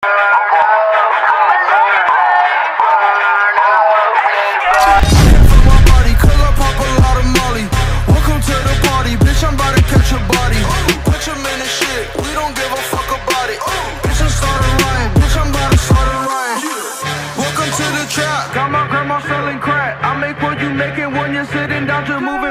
Got my grandma selling crack. I make what you making when you're sitting down to move